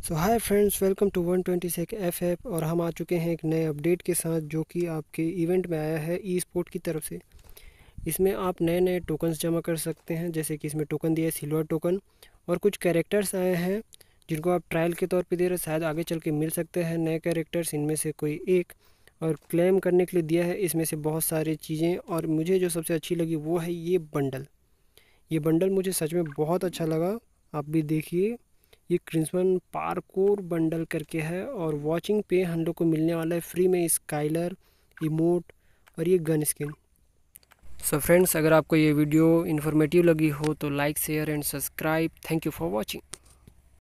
So hi friends, welcome to 126 F और हम आ चुके हैं एक नए अपडेट के साथ जो कि आपके इवेंट में आया है ई स्पोर्ट की तरफ से। इसमें आप नए नए टोकन्स जमा कर सकते हैं, जैसे कि इसमें टोकन दिया है सिल्वर टोकन, और कुछ कैरेक्टर्स आए हैं जिनको आप ट्रायल के तौर पे दे रहे हैं। शायद आगे चल के मिल सकते हैं नए कैरेक्टर्स, इनमें से कोई एक। और क्लेम करने के लिए दिया है इसमें से बहुत सारी चीज़ें, और मुझे जो सबसे अच्छी लगी वो है ये बंडल। ये बंडल मुझे सच में बहुत अच्छा लगा। आप भी देखिए, ये क्रिस्मन पार्कोर बंडल करके है, और वॉचिंग पे हम लोग को मिलने वाला है फ्री में स्काइलर, इमोट और ये गन स्किन। सो फ्रेंड्स, अगर आपको ये वीडियो इन्फॉर्मेटिव लगी हो तो like share and subscribe. Thank you for watching.